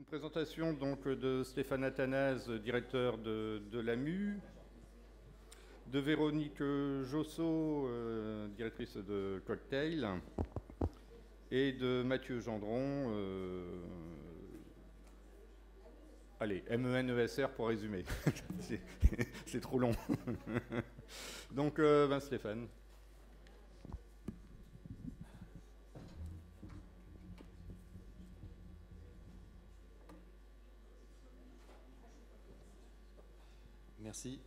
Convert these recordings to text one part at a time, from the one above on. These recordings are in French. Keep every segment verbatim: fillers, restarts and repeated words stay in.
Présentation donc de Stéphane Athanase, directeur de, de l'A M U, de Véronique Josso, euh, directrice de Cocktail, et de Mathieu Gendron, euh, allez, M E N E S R pour résumer, c'est trop long. Donc, euh, ben Stéphane. Merci.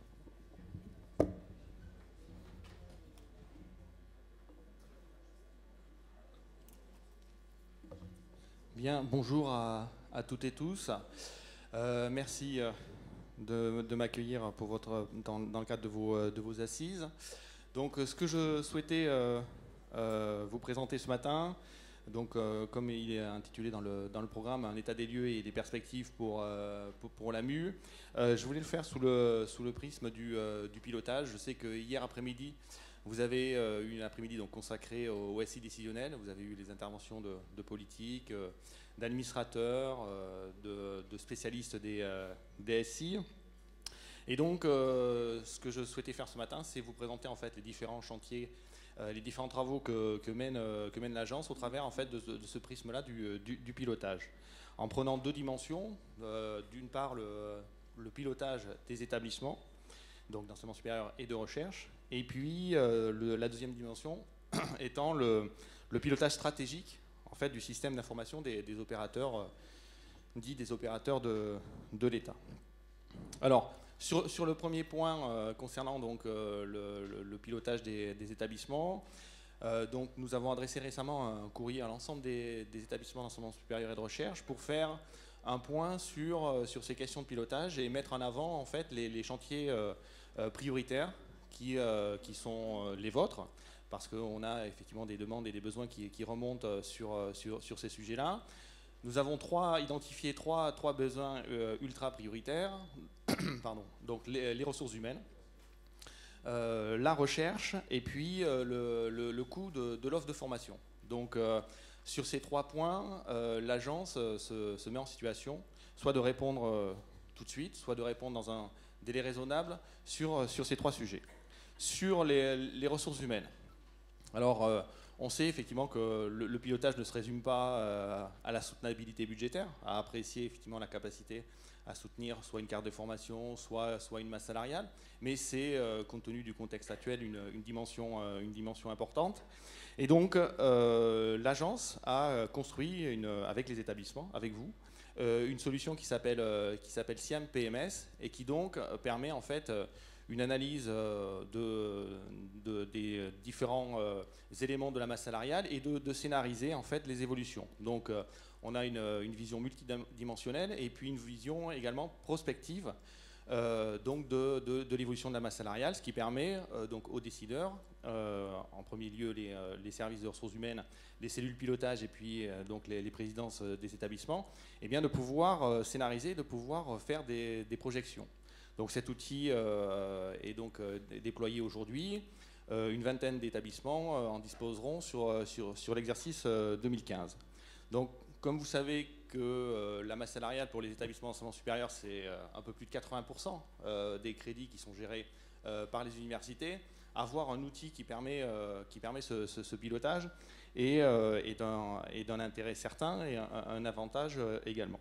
Bien, bonjour à, à toutes et tous. Euh, merci de, de m'accueillir pour votre dans, dans le cadre de vos, de vos assises. Donc, ce que je souhaitais euh, euh, vous présenter ce matin, donc euh, comme il est intitulé dans le, dans le programme, un état des lieux et des perspectives pour, euh, pour, pour l'A M U, euh, je voulais le faire sous le, sous le prisme du, euh, du pilotage. Je sais que hier après-midi, vous avez euh, eu une après-midi donc consacrée au, au S I décisionnel. Vous avez eu les interventions de, de politiques, euh, d'administrateurs, euh, de, de spécialistes des, euh, des S I. Et donc, euh, ce que je souhaitais faire ce matin, c'est vous présenter en fait les différents chantiers, euh, les différents travaux que, que mène, euh, que mène l'agence au travers en fait de, de ce prisme-là du, du, du pilotage, en prenant deux dimensions. Euh, d'une part, le, le pilotage des établissements, donc d'enseignement supérieur et de recherche, et puis euh, le, la deuxième dimension étant le, le pilotage stratégique en fait du système d'information des, des opérateurs, euh, dits des opérateurs de, de l'État. Alors, Sur, sur le premier point euh, concernant donc, euh, le, le, le pilotage des, des établissements, euh, donc, nous avons adressé récemment un courrier à l'ensemble des, des établissements d'enseignement supérieur et de recherche pour faire un point sur, euh, sur ces questions de pilotage et mettre en avant en fait, les, les chantiers euh, euh, prioritaires qui, euh, qui sont euh, les vôtres, parce qu'on a effectivement des demandes et des besoins qui, qui remontent sur, sur, sur ces sujets-là. Nous avons trois, identifié trois, trois besoins euh, ultra prioritaires. Pardon. Donc les, les ressources humaines, euh, la recherche et puis euh, le, le, le coût de, de l'offre de formation. Donc euh, sur ces trois points, euh, l'agence euh, se, se met en situation soit de répondre euh, tout de suite, soit de répondre dans un délai raisonnable sur, sur ces trois sujets. Sur les, les ressources humaines. Alors, euh, on sait effectivement que le, le pilotage ne se résume pas euh, à la soutenabilité budgétaire, à apprécier effectivement la capacité à soutenir soit une carte de formation, soit, soit une masse salariale, mais c'est, euh, compte tenu du contexte actuel, une, une, dimension, euh, une dimension importante. Et donc, euh, l'agence a construit, une, avec les établissements, avec vous, euh, une solution qui s'appelle euh, qui s'appelle SIAM P M S et qui donc permet en fait euh, une analyse euh, de, de, des différents euh, éléments de la masse salariale et de, de scénariser en fait les évolutions. Donc, euh, on a une, une vision multidimensionnelle et puis une vision également prospective euh, donc de, de, de l'évolution de la masse salariale, ce qui permet euh, donc aux décideurs, euh, en premier lieu les, euh, les services de ressources humaines, les cellules pilotage et puis euh, donc les, les présidences des établissements, eh bien de pouvoir euh, scénariser, de pouvoir faire des, des projections. Donc cet outil euh, est donc euh, déployé aujourd'hui. Euh, une vingtaine d'établissements euh, en disposeront sur, sur, sur l'exercice euh, deux mille quinze. Donc, comme vous savez que euh, la masse salariale pour les établissements d'enseignement supérieur, c'est euh, un peu plus de quatre-vingts pour cent euh, des crédits qui sont gérés euh, par les universités, avoir un outil qui permet, euh, qui permet ce, ce, ce pilotage est, euh, est d'un intérêt certain et un, un avantage euh, également.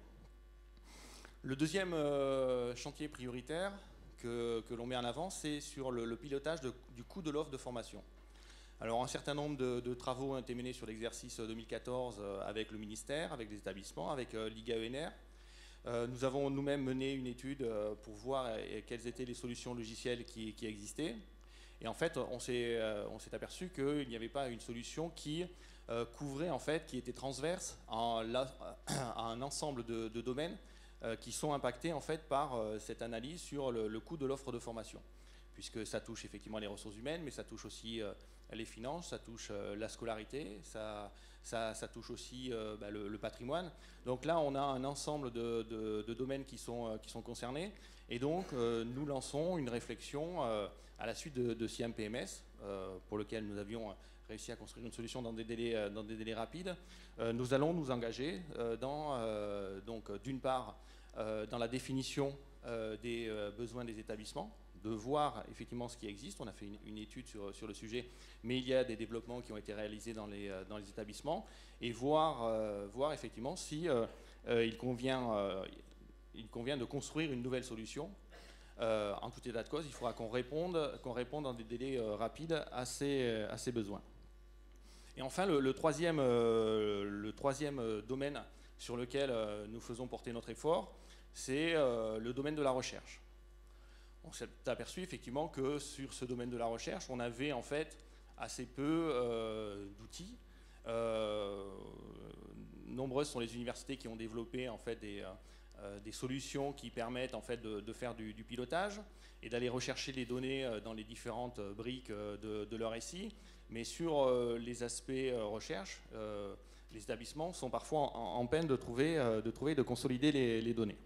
Le deuxième euh, chantier prioritaire que, que l'on met en avant, c'est sur le, le pilotage de, du coût de l'offre de formation. Alors, un certain nombre de, de travaux ont été menés sur l'exercice deux mille quatorze euh, avec le ministère, avec les établissements, avec euh, l'I G A E N R. Euh, nous avons nous-mêmes mené une étude euh, pour voir euh, quelles étaient les solutions logicielles qui, qui existaient. Et en fait, on s'est euh, aperçu qu'il n'y avait pas une solution qui euh, couvrait, en fait, qui était transverse en, la, à un ensemble de, de domaines euh, qui sont impactés, en fait, par euh, cette analyse sur le, le coût de l'offre de formation. Puisque ça touche effectivement les ressources humaines, mais ça touche aussi euh, les finances, ça touche euh, la scolarité, ça, ça, ça touche aussi euh, bah, le, le patrimoine. Donc là, on a un ensemble de, de, de domaines qui sont, euh, qui sont concernés. Et donc, euh, nous lançons une réflexion euh, à la suite de, de SIAM P M S, euh, pour lequel nous avions réussi à construire une solution dans des délais, dans des délais rapides, euh, nous allons nous engager euh, dans, euh, donc, d'une part, euh, dans la définition euh, des euh, besoins des établissements, de voir effectivement ce qui existe. On a fait une, une étude sur, sur le sujet, mais il y a des développements qui ont été réalisés dans les, dans les établissements, et voir, euh, voir effectivement si euh, euh, il, convient, euh, il convient de construire une nouvelle solution. Euh, en tout état de cause, il faudra qu'on réponde, qu'on réponde dans des délais euh, rapides à ces, à ces besoins. Et enfin, le, le, troisième, euh, le troisième domaine sur lequel euh, nous faisons porter notre effort, c'est euh, le domaine de la recherche. On s'est aperçu effectivement que sur ce domaine de la recherche, on avait en fait assez peu euh, d'outils. Euh, nombreuses sont les universités qui ont développé en fait des... Euh, des solutions qui permettent en fait de, de faire du, du pilotage et d'aller rechercher les données euh, dans les différentes euh, briques euh, de, de leur S I. Mais sur euh, les aspects euh, recherche, euh, les établissements sont parfois en, en peine de trouver, euh, de trouver, de consolider les, les données.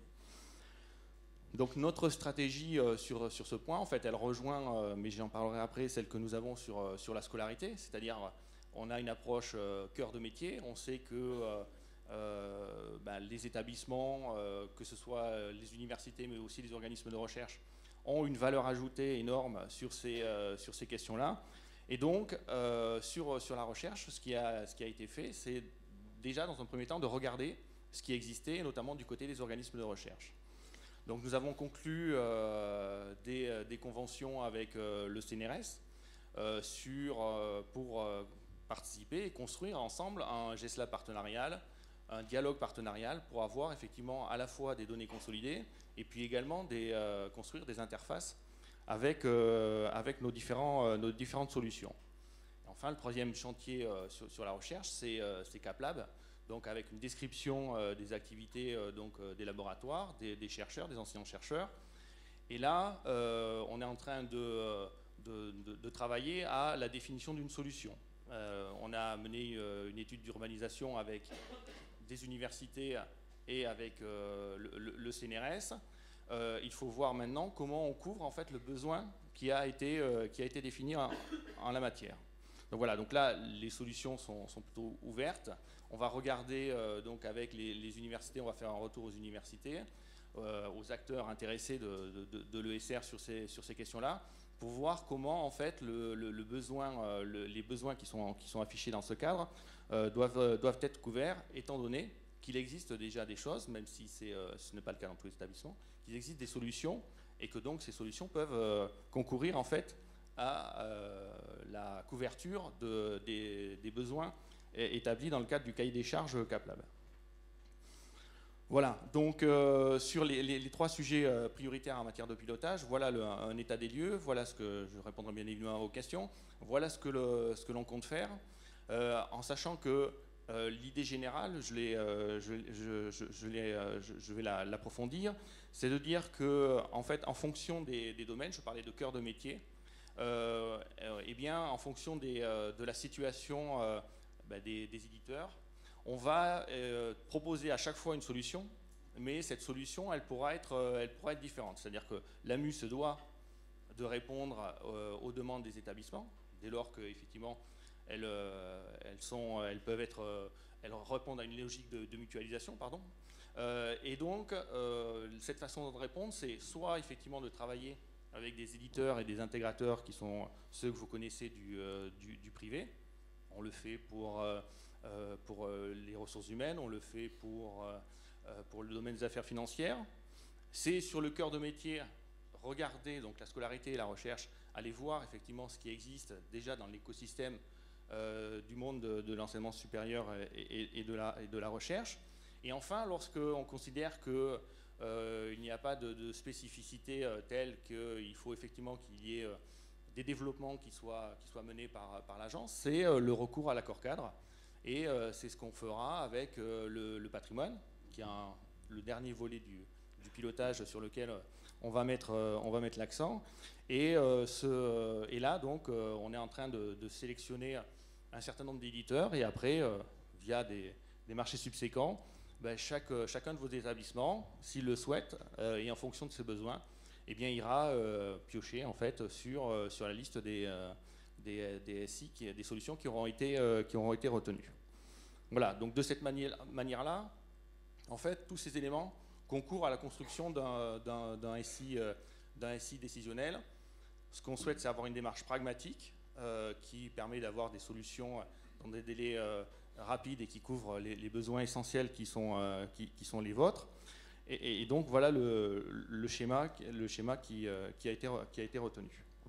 Donc notre stratégie euh, sur, sur ce point, en fait, elle rejoint, euh, mais j'en parlerai après, celle que nous avons sur, euh, sur la scolarité, c'est-à-dire on a une approche euh, cœur de métier. On sait que euh, Euh, ben, les établissements, euh, que ce soit les universités mais aussi les organismes de recherche, ont une valeur ajoutée énorme sur ces, euh, sur ces questions-là. Et donc, euh, sur, sur la recherche, ce qui a, ce qui a été fait, c'est déjà dans un premier temps de regarder ce qui existait, notamment du côté des organismes de recherche. Donc nous avons conclu euh, des, des conventions avec euh, le C N R S euh, sur, euh, pour euh, participer et construire ensemble un G S L A B partenarial, un dialogue partenarial pour avoir effectivement à la fois des données consolidées et puis également des, euh, construire des interfaces avec, euh, avec nos, différents, euh, nos différentes solutions. Et enfin, le troisième chantier euh, sur, sur la recherche, c'est euh, CapLab, donc avec une description euh, des activités euh, donc, euh, des laboratoires, des, des chercheurs, des enseignants-chercheurs. Et là, euh, on est en train de, de, de, de travailler à la définition d'une solution. Euh, on a mené euh, une étude d'urbanisation avec des universités et avec euh, le, le C N R S. Euh, il faut voir maintenant comment on couvre en fait le besoin qui a été, euh, qui a été défini en, en la matière. Donc voilà, donc là les solutions sont, sont plutôt ouvertes. On va regarder euh, donc avec les, les universités, on va faire un retour aux universités, euh, aux acteurs intéressés de, de, de l'E S R sur ces, sur ces questions-là, pour voir comment en fait le, le, le besoin, euh, le, les besoins qui sont, qui sont affichés dans ce cadre euh, doivent, euh, doivent être couverts, étant donné qu'il existe déjà des choses, même si euh, ce n'est pas le cas dans tous les établissements, qu'il existe des solutions et que donc ces solutions peuvent euh, concourir en fait à euh, la couverture de, des, des besoins établis dans le cadre du cahier des charges CapLab. Voilà, donc euh, sur les, les, les trois sujets euh, prioritaires en matière de pilotage, voilà le, un état des lieux, voilà ce que je répondrai bien évidemment aux questions, voilà ce que, le, ce que l'on compte faire, euh, en sachant que euh, l'idée générale, je, euh, je, je, je, je, euh, je, je vais l'approfondir, c'est de dire que en fait, en fonction des, des domaines, je parlais de cœur de métier, euh, euh, et bien en fonction des, euh, de la situation euh, bah, des, des éditeurs, on va euh, proposer à chaque fois une solution, mais cette solution, elle pourra être, euh, elle pourra être différente. C'est-à-dire que l'A M U se doit de répondre euh, aux demandes des établissements, dès lors qu'effectivement, elles, euh, elles, sont, elles peuvent être, euh, elles répondent à une logique de, de mutualisation, pardon. Euh, et donc, euh, cette façon de répondre, c'est soit effectivement de travailler avec des éditeurs et des intégrateurs qui sont ceux que vous connaissez du, euh, du, du privé. On le fait pour... Euh, Euh, pour euh, les ressources humaines, on le fait pour, euh, pour le domaine des affaires financières. C'est sur le cœur de métier, regarder donc la scolarité et la recherche, aller voir effectivement ce qui existe déjà dans l'écosystème euh, du monde de, de l'enseignement supérieur et, et, et, de la, et de la recherche. Et enfin, lorsqu'on considère qu'il euh, n'y a pas de, de spécificité euh, telle qu'il faut effectivement qu'il y ait euh, des développements qui soient, qui soient menés par, par l'agence, c'est euh, le recours à l'accord cadre. Et euh, c'est ce qu'on fera avec euh, le, le patrimoine, qui est un, le dernier volet du, du pilotage sur lequel on va mettre, euh, on va mettre l'accent. Et, euh, ce, et là, donc, euh, on est en train de, de sélectionner un certain nombre d'éditeurs. Et après, euh, via des, des marchés subséquents, ben, chaque, chacun de vos établissements, s'il le souhaite, euh, et en fonction de ses besoins, eh bien, ira euh, piocher en fait, sur, euh, sur la liste des, euh, des, des S I, qui, des solutions qui auront été, euh, qui auront été retenues. Voilà, donc de cette manière, manière-là, en fait, tous ces éléments concourent à la construction d'un, d'un, d'un, S I, euh, d'un S I décisionnel. Ce qu'on souhaite, c'est avoir une démarche pragmatique euh, qui permet d'avoir des solutions dans des délais euh, rapides et qui couvrent les, les besoins essentiels qui sont, euh, qui, qui sont les vôtres. Et, et donc, voilà le, le schéma, le schéma qui, euh, qui, a été, qui a été retenu.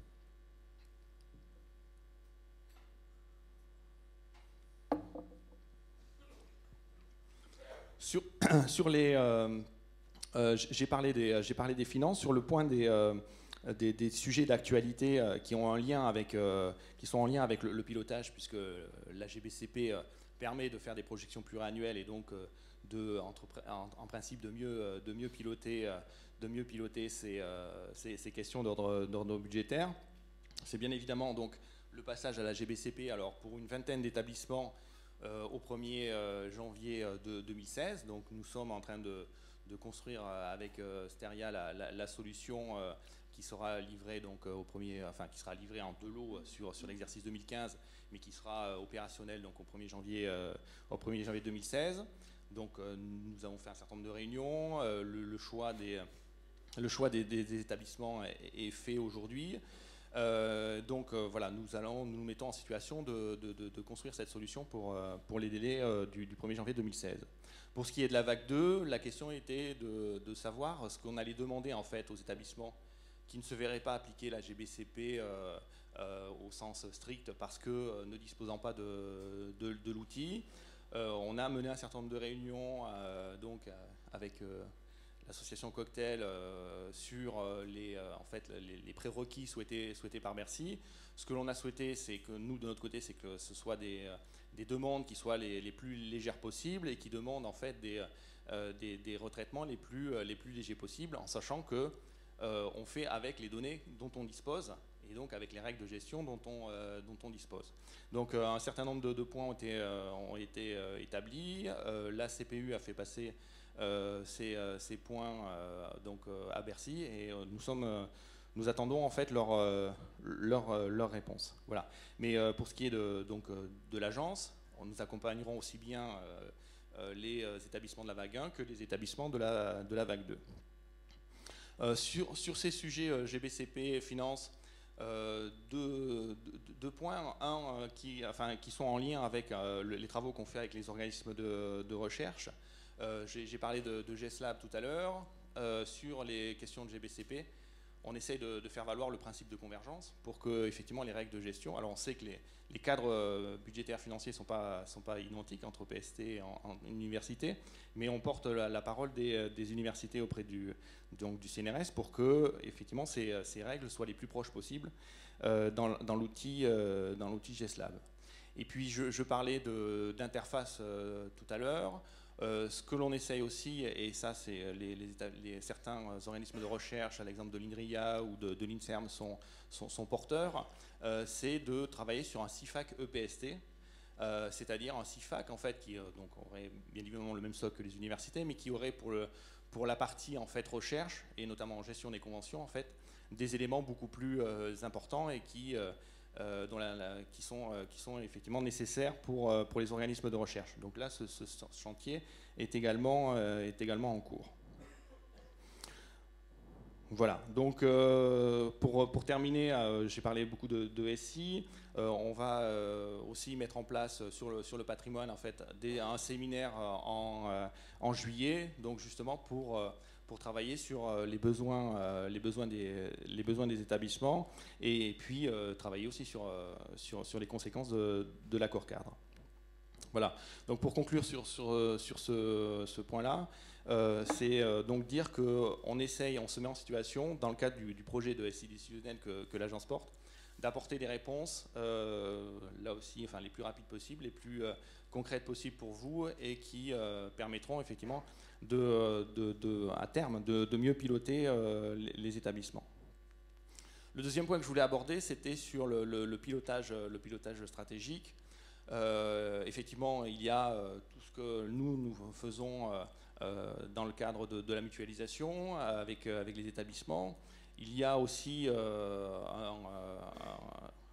Sur, sur les... Euh, euh, j'ai parlé, parlé des finances. Sur le point des... Euh, Des, des sujets d'actualité euh, qui, ont un lien avec, euh, qui sont en lien avec le, le pilotage, puisque la G B C P euh, permet de faire des projections pluriannuelles et donc euh, de, entre, en, en principe de mieux, de mieux piloter, euh, de mieux piloter ces, euh, ces, ces questions d'ordre budgétaire. C'est bien évidemment donc le passage à la G B C P, alors pour une vingtaine d'établissements euh, au premier janvier de deux mille seize. Donc nous sommes en train de, de construire avec euh, Steria la, la, la solution euh, qui sera livré donc au premier, enfin qui sera livré en deux lots sur, sur l'exercice deux mille quinze, mais qui sera opérationnel donc au premier janvier, euh, au premier janvier deux mille seize. Donc euh, nous avons fait un certain nombre de réunions, euh, le, le choix des, le choix des, des, des établissements est, est fait aujourd'hui. Euh, donc euh, voilà, nous allons, nous nous mettons en situation de, de, de, de construire cette solution pour, euh, pour les délais euh, du, du premier janvier deux mille seize. Pour ce qui est de la vague deux, la question était de, de savoir ce qu'on allait demander en fait aux établissements qui ne se verraient pas appliquer la G B C P euh, euh, au sens strict parce que euh, ne disposant pas de, de, de l'outil. Euh, on a mené un certain nombre de réunions euh, donc, euh, avec euh, l'association Cocktail euh, sur euh, les, euh, en fait, les, les prérequis souhaités, souhaités par Bercy. Ce que l'on a souhaité, c'est que nous, de notre côté, c'est que ce soit des, des demandes qui soient les, les plus légères possibles et qui demandent en fait des, euh, des, des retraitements les plus, les plus légers possibles, en sachant que Euh, on fait avec les données dont on dispose et donc avec les règles de gestion dont on, euh, dont on dispose. Donc euh, un certain nombre de, de points ont été, euh, ont été euh, établis. Euh, la C P U a fait passer euh, ces, euh, ces points euh, donc, euh, à Bercy et euh, nous, sommes, euh, nous attendons en fait leur, euh, leur, euh, leur réponse. Voilà. Mais euh, pour ce qui est de, donc, euh, de l'agence, nous accompagnerons aussi bien euh, euh, les établissements de la vague un que les établissements de la, de la vague deux. Euh, sur, sur ces sujets euh, G B C P, finances, euh, deux, deux, deux points. Un, euh, qui, enfin, qui sont en lien avec euh, le, les travaux qu'on fait avec les organismes de, de recherche. Euh, J'ai parlé de, de GESLab tout à l'heure. Euh, sur les questions de G B C P, on essaye de, de faire valoir le principe de convergence pour que, effectivement, les règles de gestion. Alors, on sait que les, les cadres budgétaires financiers ne sont pas, sont pas identiques entre P S T et en, en université, mais on porte la, la parole des, des universités auprès du, donc, du C N R S pour que, effectivement, ces, ces règles soient les plus proches possibles euh, dans, dans l'outil euh, dans l'outil GESLab. Et puis, je, je parlais d'interface euh, tout à l'heure. Euh, ce que l'on essaye aussi, et ça c'est les, les, les, certains organismes de recherche, à l'exemple de l'INRIA ou de, de l'INSERM sont, sont, sont porteurs, euh, c'est de travailler sur un C I F A C E P S T, euh, c'est-à-dire un C I F A C en fait, qui euh, donc, aurait bien évidemment le même socle que les universités, mais qui aurait pour, le, pour la partie en fait, recherche, et notamment en gestion des conventions, en fait, des éléments beaucoup plus euh, importants et qui... Euh, Euh, dont la, la, qui, sont, euh, qui sont effectivement nécessaires pour, euh, pour les organismes de recherche. Donc là, ce, ce chantier est également, euh, est également en cours. Voilà, donc euh, pour, pour terminer, euh, j'ai parlé beaucoup de, de S I. Euh, on va euh, aussi mettre en place sur le, sur le patrimoine en fait, des, un séminaire en, euh, en juillet, donc justement pour... Euh, pour travailler sur euh, les, besoins, euh, les, besoins des, les besoins des établissements et, et puis euh, travailler aussi sur, euh, sur, sur les conséquences de, de l'accord cadre. Voilà, donc pour conclure sur, sur, sur ce, ce point-là, euh, c'est euh, donc dire qu'on essaye, on se met en situation, dans le cadre du, du projet de S I décisionnel que, que l'agence porte, d'apporter des réponses, euh, là aussi, enfin, les plus rapides possibles, les plus euh, concrètes possibles pour vous et qui euh, permettront effectivement de, de, de, à terme de, de mieux piloter euh, les, les établissements. Le deuxième point que je voulais aborder, c'était sur le, le, le, pilotage, le pilotage stratégique. Euh, effectivement, il y a euh, tout ce que nous, nous faisons euh, euh, dans le cadre de, de la mutualisation avec, avec les établissements. Il y a aussi euh, un, un,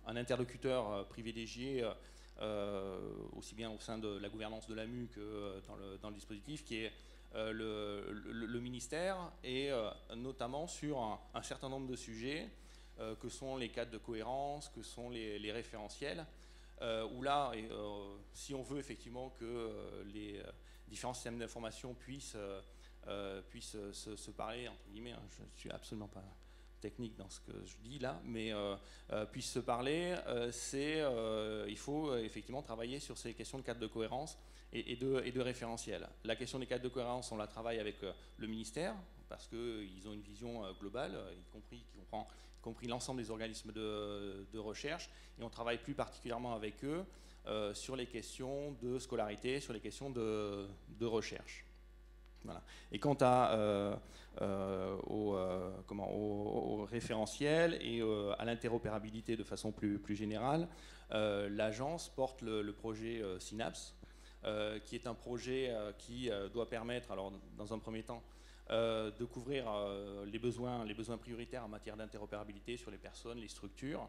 un interlocuteur privilégié, euh, aussi bien au sein de la gouvernance de l'A M U que dans le, dans le dispositif, qui est euh, le, le, le ministère, et euh, notamment sur un, un certain nombre de sujets, euh, que sont les cadres de cohérence, que sont les, les référentiels, euh, où là, et, euh, si on veut effectivement que euh, les euh, différents systèmes d'information puissent, euh, puissent se, se parler, entre guillemets, hein, je ne suis absolument pas technique dans ce que je dis là, mais euh, euh, puissent se parler, euh, c'est, euh, il faut euh, effectivement travailler sur ces questions de cadre de cohérence et, et, de, et de référentiel. La question des cadres de cohérence, on la travaille avec euh, le ministère, parce qu'ils ont une vision euh, globale, y compris, qui comprend y compris l'ensemble des organismes de, de recherche, et on travaille plus particulièrement avec eux euh, sur les questions de scolarité, sur les questions de, de recherche. Voilà. Et quant à, euh, euh, au, euh, comment, au, au référentiel et euh, à l'interopérabilité de façon plus, plus générale, euh, l'agence porte le, le projet euh, Synapse, euh, qui est un projet euh, qui euh, doit permettre, alors dans un premier temps, euh, de couvrir euh, les, besoins, les besoins prioritaires en matière d'interopérabilité sur les personnes, les structures,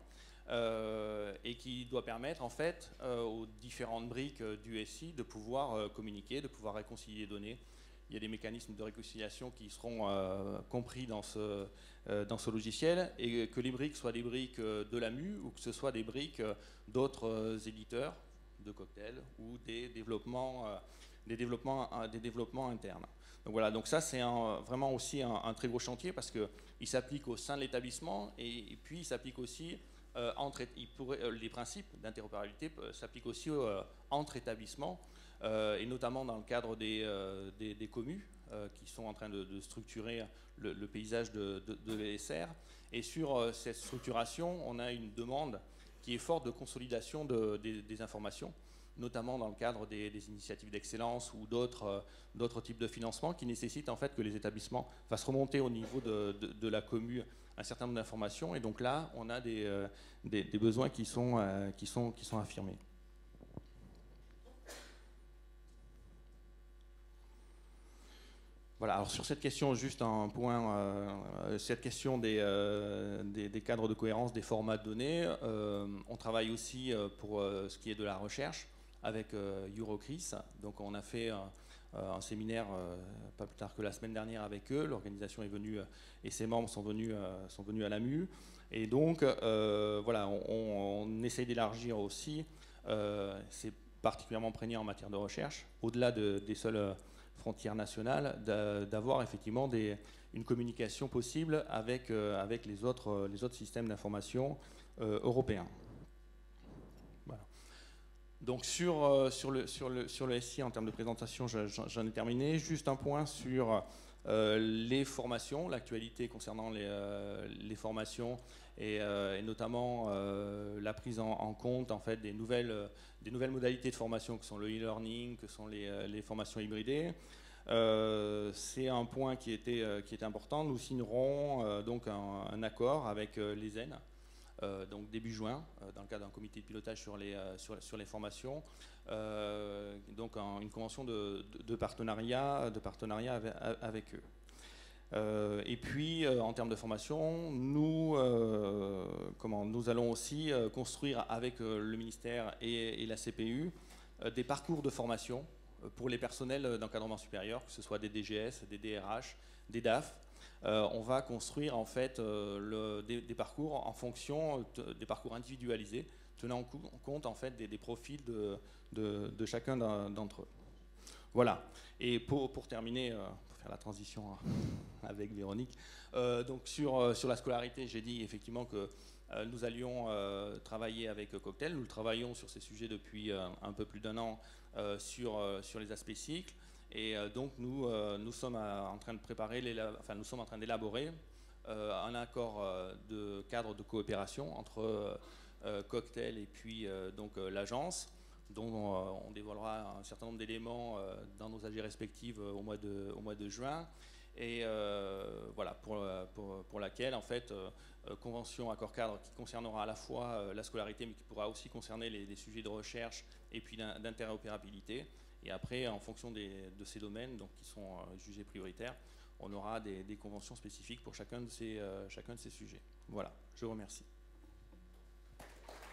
euh, et qui doit permettre en fait euh, aux différentes briques euh, du S I de pouvoir euh, communiquer, de pouvoir réconcilier les données. Il y a des mécanismes de réconciliation qui seront euh, compris dans ce, euh, dans ce logiciel, et que les briques soient des briques euh, de l'A M U ou que ce soit des briques euh, d'autres euh, éditeurs de cocktails ou des développements, euh, des développements, euh, des développements internes. Donc voilà, donc ça c'est vraiment aussi un, un très gros chantier parce qu'il s'applique au sein de l'établissement et, et puis il s'applique aussi euh, entre, il pourrait, euh, les principes d'interopérabilité s'appliquent aussi euh, entre établissements. Euh, et notamment dans le cadre des, euh, des, des communes euh, qui sont en train de, de structurer le, le paysage de, de, de l'E S R. Et sur euh, cette structuration, on a une demande qui est forte de consolidation de, des, des informations, notamment dans le cadre des, des initiatives d'excellence ou d'autres euh, d'autres types de financement qui nécessitent en fait que les établissements fassent remonter au niveau de, de, de la commune un certain nombre d'informations. Et donc là, on a des, euh, des, des besoins qui sont, euh, qui sont, qui sont affirmés. Voilà, alors sur cette question, juste un point, euh, cette question des, euh, des, des cadres de cohérence, des formats de données, euh, on travaille aussi euh, pour euh, ce qui est de la recherche avec euh, Eurocris. Donc on a fait euh, un séminaire euh, pas plus tard que la semaine dernière avec eux. L'organisation est venue euh, et ses membres sont venus, euh, sont venus à l'A M U. Et donc euh, voilà, on, on, on essaye d'élargir aussi, euh, c'est particulièrement prégnant en matière de recherche, au-delà de, des seuls frontières nationales, d'avoir effectivement des, une communication possible avec, euh, avec les, autres, les autres systèmes d'information euh, européens. Voilà. Donc sur, euh, sur, le, sur, le, sur le S I, en termes de présentation, j'en ai terminé. Juste un point sur euh, les formations, l'actualité concernant les, euh, les formations et, euh, et notamment euh, la prise en, en compte en fait, des, nouvelles, des nouvelles modalités de formation que sont le e-learning, que sont les, les formations hybridées. Euh, c'est un point qui était, euh, qui était important. Nous signerons euh, donc un, un accord avec euh, l'E S N, euh, donc début juin, euh, dans le cadre d'un comité de pilotage sur les, euh, sur, sur les formations, euh, donc un, une convention de, de, de partenariat, de partenariat avec, avec eux. Euh, et puis, euh, en termes de formation, nous, euh, comment, nous allons aussi euh, construire avec euh, le ministère et, et la C P U euh, des parcours de formation pour les personnels d'encadrement supérieur, que ce soit des D G S, des D R H, des D A F. Euh, on va construire en fait euh, le, des, des parcours en fonction de, des parcours individualisés, tenant en compte en fait des, des profils de, de, de chacun d'entre eux. Voilà. Et pour, pour terminer, euh, pour faire la transition avec Véronique, euh, donc sur, euh, sur la scolarité, j'ai dit effectivement que euh, nous allions euh, travailler avec Cocktail. Nous travaillons sur ces sujets depuis euh, un peu plus d'un an euh, sur, euh, sur les aspects cycles. Et euh, donc nous, euh, nous sommes à, en train de préparer, les, enfin nous sommes en train d'élaborer euh, un accord euh, de cadre de coopération entre euh, Cocktail et puis euh, donc euh, l'agence, dont on, on dévoilera un certain nombre d'éléments euh, dans nos A G respectives euh, au, mois de, au mois de juin. Et euh, voilà, pour, pour, pour laquelle, en fait, euh, convention accord cadre qui concernera à la fois euh, la scolarité, mais qui pourra aussi concerner les, les sujets de recherche et puis d'interopérabilité. Et après, en fonction des, de ces domaines, donc, qui sont euh, jugés prioritaires, on aura des, des conventions spécifiques pour chacun de ces, euh, chacun de ces sujets. Voilà, je vous remercie.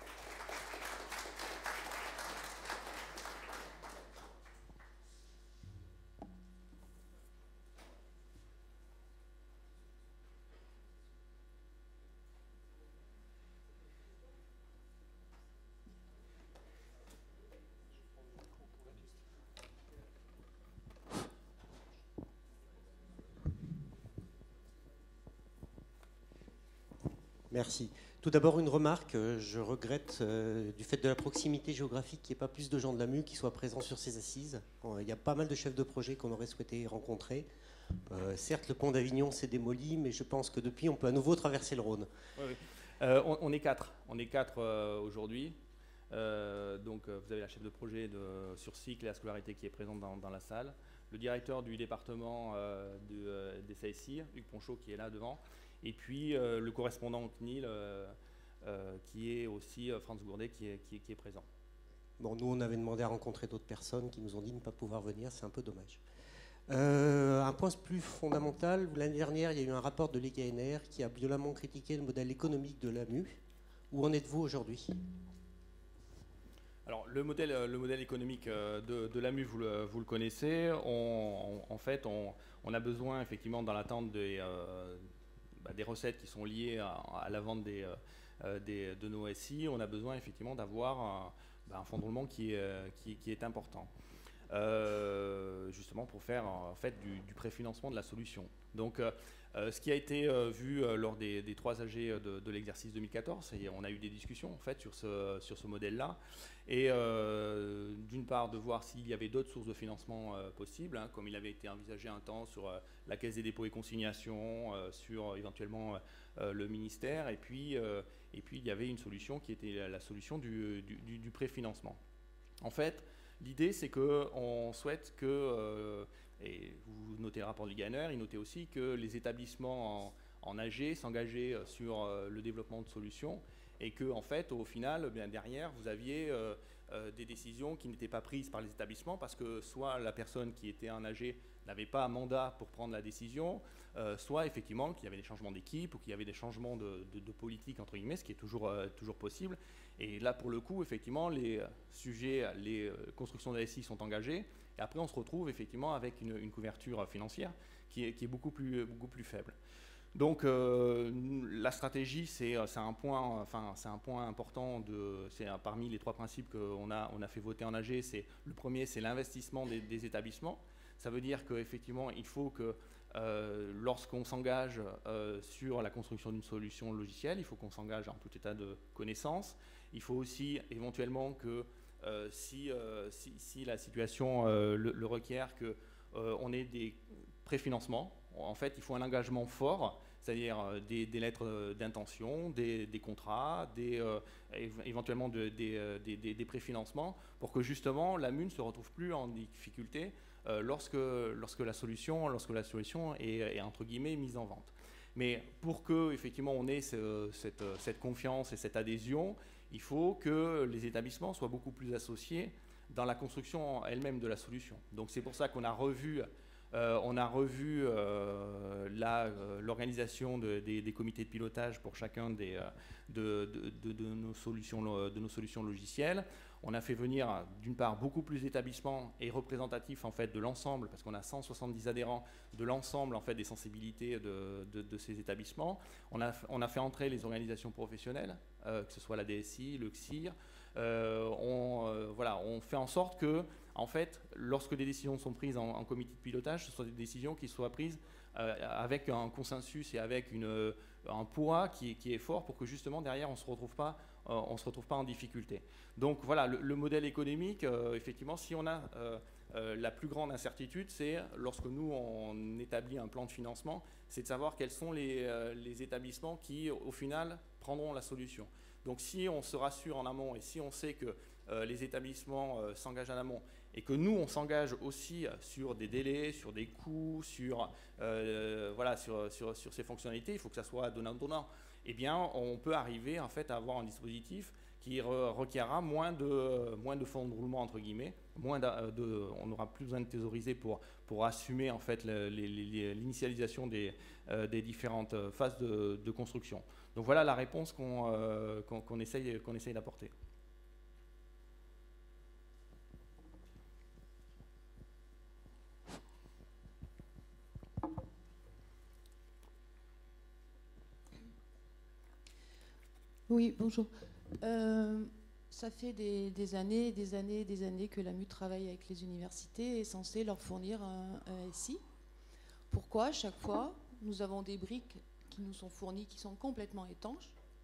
Merci. Tout d'abord, une remarque. Je regrette euh, du fait de la proximité géographique qu'il n'y ait pas plus de gens de la M U qui soient présents sur ces assises. Il y a pas mal de chefs de projet qu'on aurait souhaité rencontrer. Euh, certes, le pont d'Avignon s'est démoli, mais je pense que depuis, on peut à nouveau traverser le Rhône. Oui, oui. Euh, on, on est quatre. On est quatre euh, aujourd'hui. Euh, donc, euh, vous avez la chef de projet de, sur cycle et la scolarité qui est présente dans, dans la salle. Le directeur du département euh, de, euh, des C S I, Hugues Ponchot, qui est là devant. Et puis, euh, le correspondant C N I L, euh, euh, qui est aussi euh, Franz Gourdet, qui est, qui, est, qui est présent. Bon, nous, on avait demandé à rencontrer d'autres personnes qui nous ont dit ne pas pouvoir venir. C'est un peu dommage. Euh, un point plus fondamental, l'année dernière, il y a eu un rapport de l'E G N R qui a violemment critiqué le modèle économique de l'A M U. Où en êtes-vous aujourd'hui ? Alors, le modèle, le modèle économique de, de l'A M U, vous le, vous le connaissez. On, on, en fait, on, on a besoin, effectivement, dans l'attente des, euh, bah, des recettes qui sont liées à, à la vente des, euh, des, de nos S I, on a besoin, effectivement, d'avoir un, bah, un fonds de roulement qui est, qui, qui est important. Euh, justement pour faire en fait du, du préfinancement de la solution. Donc euh, euh, ce qui a été euh, vu euh, lors des, des trois A G de, de l'exercice deux mille quatorze, et on a eu des discussions en fait sur ce, sur ce modèle-là, et euh, d'une part de voir s'il y avait d'autres sources de financement euh, possibles, hein, comme il avait été envisagé un temps sur euh, la Caisse des dépôts et consignations, euh, sur éventuellement euh, le ministère, et puis, euh, et puis il y avait une solution qui était la, la solution du, du, du, du préfinancement. En fait, l'idée, c'est qu'on souhaite que, euh, et vous notez le rapport du G N R, il notait aussi que les établissements en, en A G s'engageaient sur euh, le développement de solutions et que, en fait, au final, bien derrière, vous aviez euh, euh, des décisions qui n'étaient pas prises par les établissements parce que soit la personne qui était en A G n'avait pas un mandat pour prendre la décision, euh, soit effectivement qu'il y avait des changements d'équipe ou qu'il y avait des changements de, de, de politique, entre guillemets, ce qui est toujours, euh, toujours possible. Et là, pour le coup, effectivement, les sujets, les constructions d'A S I sont engagées. Et après, on se retrouve effectivement avec une, une couverture financière qui est, qui est beaucoup, plus, beaucoup plus faible. Donc, euh, la stratégie, c'est un point, enfin, c'est un point important. C'est parmi les trois principes qu'on a, on a fait voter en A G. Le premier, c'est l'investissement des, des établissements. Ça veut dire qu'effectivement, il faut que euh, lorsqu'on s'engage euh, sur la construction d'une solution logicielle, il faut qu'on s'engage en tout état de connaissance. Il faut aussi éventuellement que euh, si, euh, si, si la situation euh, le, le requiert, qu'on euh, ait des préfinancements. En fait, il faut un engagement fort, c'est-à-dire euh, des, des lettres d'intention, des, des contrats, des, euh, éventuellement de, des, euh, des, des, des préfinancements, pour que justement la M U ne se retrouve plus en difficulté euh, lorsque, lorsque, la solution, lorsque la solution est, est entre guillemets mise en vente. Mais pour que effectivement on ait ce, cette, cette confiance et cette adhésion, il faut que les établissements soient beaucoup plus associés dans la construction elle-même de la solution. Donc c'est pour ça qu'on a revu, euh, on a revu euh, l'organisation de, des, des comités de pilotage pour chacun des, de, de, de, de, nos solutions, de nos solutions logicielles. On a fait venir d'une part beaucoup plus d'établissements et représentatifs en fait de l'ensemble, parce qu'on a cent soixante-dix adhérents de l'ensemble en fait des sensibilités de, de, de ces établissements. On a, on a fait entrer les organisations professionnelles, euh, que ce soit la D S I, le C I R. Euh, on, euh, voilà, on fait en sorte que, en fait, lorsque des décisions sont prises en, en comité de pilotage, ce sont des décisions qui soient prises euh, avec un consensus et avec une, un poids qui, qui est fort pour que justement derrière on ne se retrouve pas on ne se retrouve pas en difficulté. Donc voilà, le, le modèle économique, euh, effectivement, si on a euh, euh, la plus grande incertitude, c'est lorsque nous, on établit un plan de financement, c'est de savoir quels sont les, euh, les établissements qui, au final, prendront la solution. Donc si on se rassure en amont et si on sait que euh, les établissements euh, s'engagent en amont et que nous, on s'engage aussi sur des délais, sur des coûts, sur, euh, voilà, sur, sur, sur ces fonctionnalités, il faut que ça soit donnant-donnant. Eh bien, on peut arriver en fait à avoir un dispositif qui re requiera moins de, moins de fonds de roulement entre guillemets, moins de, de, on n'aura plus besoin de thésauriser pour, pour assumer en fait l'initialisation des, euh, des différentes phases de, de construction. Donc voilà la réponse qu'on euh, qu'on, qu'on essaye, qu'on essaye d'apporter. Oui, bonjour. Euh, ça fait des, des années, des années, des années que l'A M U travaille avec les universités et est censé leur fournir un, un S I. Pourquoi, à chaque fois, nous avons des briques qui nous sont fournies qui sont complètement étanches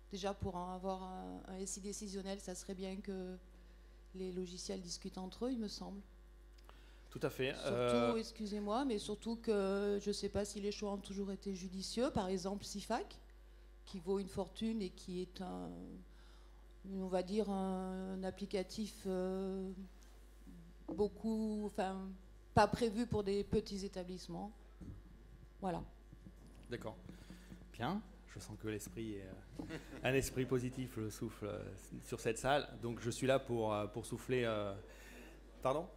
Déjà, pour en avoir un, un S I décisionnel, ça serait bien que les logiciels discutent entre eux, il me semble. Tout à fait. Surtout, Euh, excusez-moi, mais surtout que je ne sais pas si les choix ont toujours été judicieux. Par exemple, CIFAC, qui vaut une fortune et qui est un, on va dire, un, un applicatif euh, beaucoup, enfin, pas prévu pour des petits établissements. Voilà. D'accord. Bien. Je sens que l'esprit est euh, un esprit positif le souffle euh, sur cette salle. Donc je suis là pour, euh, pour souffler. Euh... Pardon?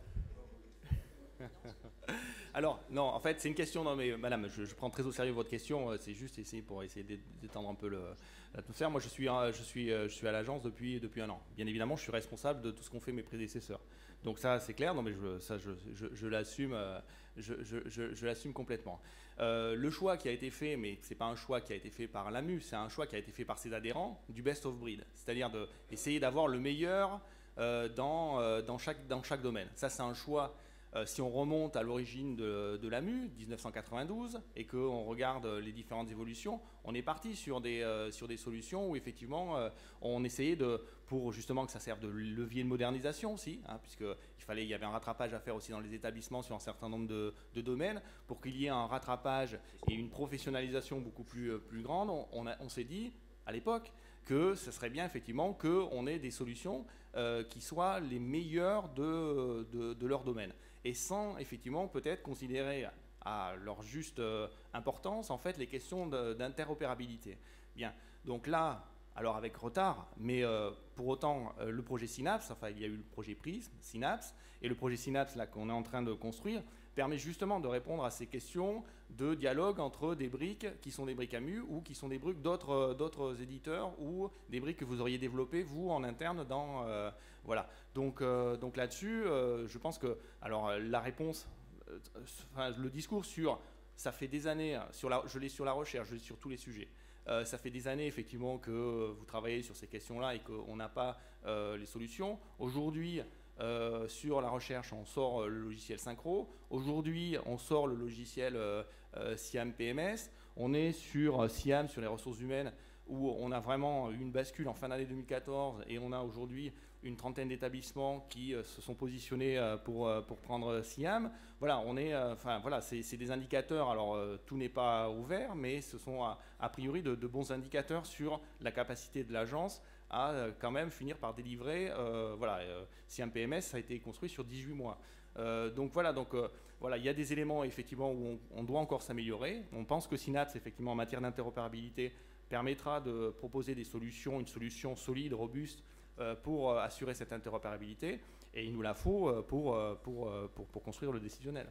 Alors, non, en fait, c'est une question. Non, mais madame, je, je prends très au sérieux votre question. C'est juste essayer pour essayer d'étendre un peu l'atmosphère. Moi, je suis, je suis, je suis à l'agence depuis, depuis un an. Bien évidemment, je suis responsable de tout ce qu'ont fait mes prédécesseurs. Donc, ça, c'est clair. Non, mais je, ça, je, je, je l'assume. Je, je, je, je l'assume complètement. Euh, le choix qui a été fait, mais ce n'est pas un choix qui a été fait par l'A M U, c'est un choix qui a été fait par ses adhérents, du best of breed. C'est-à-dire d'essayer d'avoir le meilleur euh, dans, euh, dans, chaque, dans chaque domaine. Ça, c'est un choix. Euh, si on remonte à l'origine de, de l'A M U, mille neuf cent quatre-vingt-douze, et qu'on regarde les différentes évolutions, on est parti sur des, euh, sur des solutions où effectivement euh, on essayait de, pour justement que ça serve de levier de modernisation aussi, hein, puisqu'il fallait, il y avait un rattrapage à faire aussi dans les établissements sur un certain nombre de, de domaines, pour qu'il y ait un rattrapage et une professionnalisation beaucoup plus, plus grande, on, on, on s'est dit à l'époque que ce serait bien effectivement qu'on ait des solutions euh, qui soient les meilleures de, de, de leur domaine. Et sans effectivement peut-être considérer à leur juste euh, importance en fait les questions d'interopérabilité. Bien, donc là, alors avec retard, mais euh, pour autant euh, le projet Synapse, enfin il y a eu le projet Prism, Synapse, et le projet Synapse là qu'on est en train de construire permet justement de répondre à ces questions de dialogue entre des briques qui sont des briques A M U ou qui sont des briques d'autres d'autres éditeurs ou des briques que vous auriez développées vous en interne dans euh, voilà. Donc euh, donc là-dessus, euh, je pense que alors la réponse, euh, enfin, le discours sur ça fait des années sur la, je l'ai sur la recherche, je l'ai sur tous les sujets. Euh, ça fait des années effectivement que vous travaillez sur ces questions-là et qu'on n'a pas euh, les solutions. Aujourd'hui, Euh, sur la recherche, on sort le logiciel Synchro. Aujourd'hui, on sort le logiciel euh, euh, SIAM P M S. On est sur euh, SIAM, sur les ressources humaines, où on a vraiment eu une bascule en fin d'année deux mille quatorze et on a aujourd'hui une trentaine d'établissements qui euh, se sont positionnés euh, pour, euh, pour prendre SIAM. Voilà, on est, euh, enfin voilà, c'est des indicateurs. Alors euh, tout n'est pas ouvert, mais ce sont a, a priori de, de bons indicateurs sur la capacité de l'agence à euh, quand même finir par délivrer. Euh, voilà, euh, SIAM P M S, ça a été construit sur dix-huit mois. Euh, donc voilà, donc euh, voilà, il y a des éléments effectivement où on, on doit encore s'améliorer. On pense que Synapse, effectivement, en matière d'interopérabilité, permettra de proposer des solutions, une solution solide, robuste euh, pour euh, assurer cette interopérabilité. Et il nous la faut euh, pour, euh, pour, euh, pour, pour construire le décisionnel.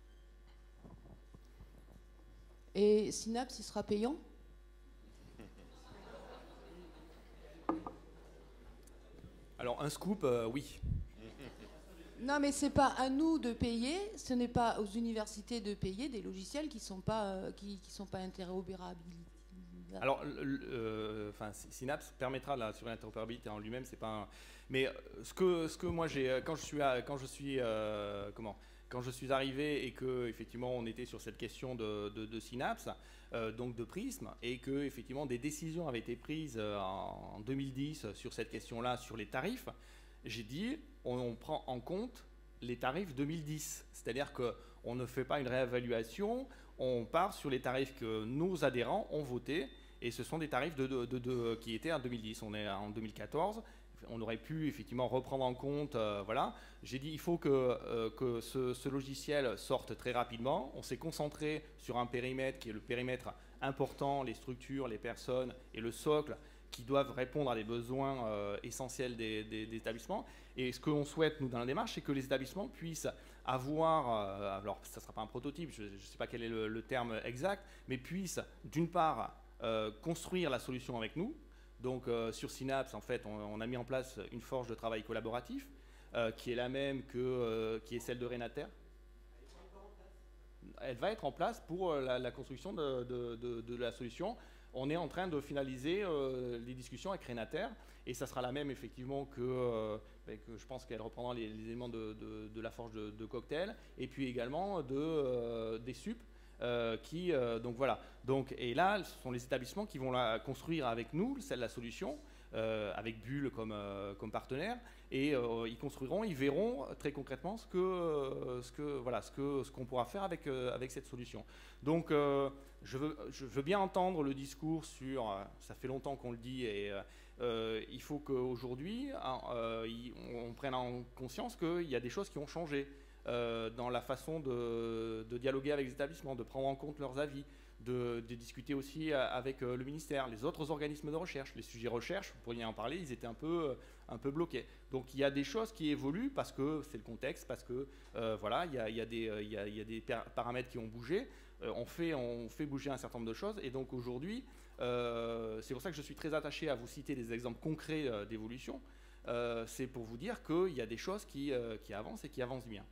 Et Synapse, il sera payant ? Alors un scoop, euh, oui. Non, mais c'est pas à nous de payer, ce n'est pas aux universités de payer des logiciels qui sont pas euh, qui, qui sont pas interopérables. Alors, euh, enfin, Synapse permettra la sur l'interopérabilité en lui-même, c'est pas un... Mais ce que ce que moi j'ai quand je suis à, quand je suis euh, comment quand je suis arrivé et que effectivement on était sur cette question de, de, de Synapse, euh, donc de Prism, et que effectivement des décisions avaient été prises en deux mille dix sur cette question-là, sur les tarifs, j'ai dit on, on prend en compte les tarifs deux mille dix, c'est-à-dire que on ne fait pas une réévaluation, on part sur les tarifs que nos adhérents ont votés, et ce sont des tarifs de, de, de, de, qui étaient en deux mille dix. On est en deux mille quatorze. On aurait pu effectivement reprendre en compte, euh, voilà. J'ai dit il faut que, euh, que ce, ce logiciel sorte très rapidement. On s'est concentré sur un périmètre qui est le périmètre important, les structures, les personnes et le socle qui doivent répondre à des besoins euh, essentiels des, des, des établissements. Et ce que l'on souhaite, nous, dans la démarche, c'est que les établissements puissent avoir, euh, alors ça ne sera pas un prototype, je ne sais pas quel est le, le terme exact, mais puissent, d'une part, euh, construire la solution avec nous. Donc euh, sur Synapse, en fait, on, on a mis en place une forge de travail collaboratif euh, qui est la même que euh, qui est celle de Renater. Elle va être en place pour euh, la, la construction de, de, de, de la solution. On est en train de finaliser euh, les discussions avec Renater et ça sera la même effectivement que, euh, que je pense qu'elle reprendra les, les éléments de, de, de la forge de, de cocktail et puis également de, euh, des S U P euh, qui, euh, donc voilà. Donc, et là, ce sont les établissements qui vont la construire avec nous, celle la solution, euh, avec Bull comme, euh, comme partenaire, et euh, ils construiront, ils verront très concrètement ce que, euh, ce que, voilà, ce que, ce qu'on pourra faire avec, euh, avec cette solution. Donc, euh, je, veux, je veux bien entendre le discours sur, euh, ça fait longtemps qu'on le dit, et euh, il faut qu'aujourd'hui, euh, on prenne en conscience qu'il y a des choses qui ont changé euh, dans la façon de, de dialoguer avec les établissements, de prendre en compte leurs avis, de, de discuter aussi avec le ministère, les autres organismes de recherche. Les sujets recherche, vous pourriez en parler, ils étaient un peu, un peu bloqués. Donc il y a des choses qui évoluent parce que c'est le contexte, parce que euh, voilà, il y a, il y a des, il y a, il y a des paramètres qui ont bougé. Euh, on, fait, on fait bouger un certain nombre de choses. Et donc aujourd'hui, euh, c'est pour ça que je suis très attaché à vous citer des exemples concrets euh, d'évolution. Euh, c'est pour vous dire qu'il y a des choses qui, euh, qui avancent et qui avancent bien.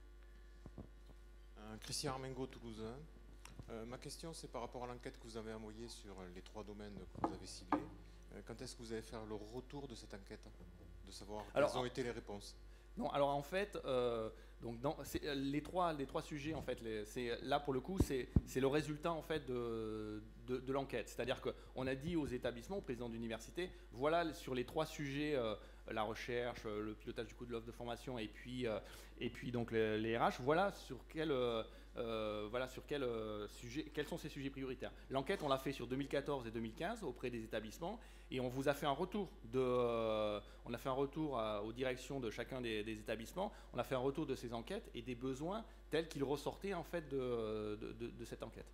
Euh, Christian Armengo, Toulousain. Euh, ma question, c'est par rapport à l'enquête que vous avez envoyée sur les trois domaines que vous avez ciblés. Euh, quand est-ce que vous allez faire le retour de cette enquête, de savoir alors, quelles ont été les réponses? Non, alors en fait, euh, donc dans, les, trois, les trois sujets, en fait, les, là pour le coup, c'est le résultat en fait de, de, de l'enquête. C'est-à-dire qu'on a dit aux établissements, aux présidents d'université, voilà sur les trois sujets, euh, la recherche, le pilotage du coût de l'offre de formation et puis, euh, et puis donc les, les R H, voilà sur quel... Euh, Euh, voilà sur quel, euh, sujet, quels sont ces sujets prioritaires. L'enquête, on l'a fait sur deux mille quatorze et deux mille quinze auprès des établissements et on vous a fait un retour, de, euh, on a fait un retour à, aux directions de chacun des, des établissements, on a fait un retour de ces enquêtes et des besoins tels qu'ils ressortaient en fait de, de, de, de cette enquête.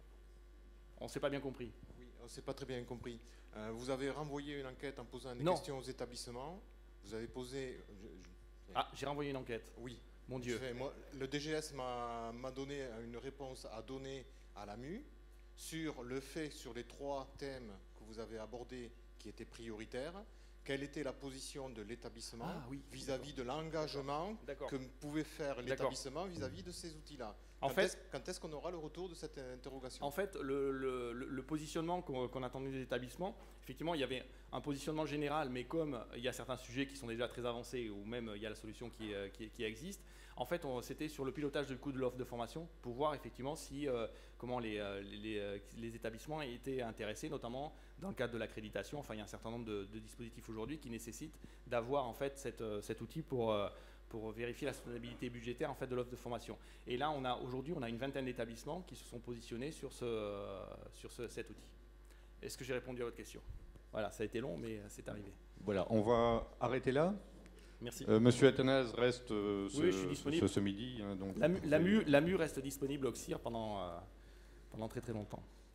On ne s'est pas bien compris. Oui, on ne s'est pas très bien compris. Euh, vous avez renvoyé une enquête en posant des non. questions aux établissements. Vous avez posé... Je, je... Ah, j'ai renvoyé une enquête. Oui. Mon Dieu. Fait, moi, le D G S m'a donné une réponse à donner à l'A M U sur le fait, sur les trois thèmes que vous avez abordés qui étaient prioritaires, quelle était la position de l'établissement ah, oui, vis-à-vis de l'engagement que pouvait faire l'établissement vis-à-vis de ces outils-là. En quand fait, est-ce quand est-ce qu'on aura le retour de cette interrogation? En fait, le, le, le positionnement qu'on qu'on attendait des établissements, effectivement, il y avait un positionnement général, mais comme il y a certains sujets qui sont déjà très avancés, ou même il y a la solution qui, qui, qui existe, en fait, c'était sur le pilotage du coût de l'offre de formation pour voir effectivement si, euh, comment les, les, les établissements étaient intéressés, notamment dans le cadre de l'accréditation. Enfin, il y a un certain nombre de, de dispositifs aujourd'hui qui nécessitent d'avoir en fait cette, cet outil pour... Euh, pour vérifier la soutenabilité budgétaire en fait, de l'offre de formation. Et là, on a aujourd'hui, on a une vingtaine d'établissements qui se sont positionnés sur, ce, euh, sur ce, cet outil. Est-ce que j'ai répondu à votre question? Voilà, ça a été long, mais c'est arrivé. Voilà, on va arrêter là. Merci. Euh, Monsieur Athanase reste euh, ce, oui, je suis disponible. ce, ce midi. Hein, donc L'A M U reste disponible au C I R pendant, euh, pendant très très longtemps.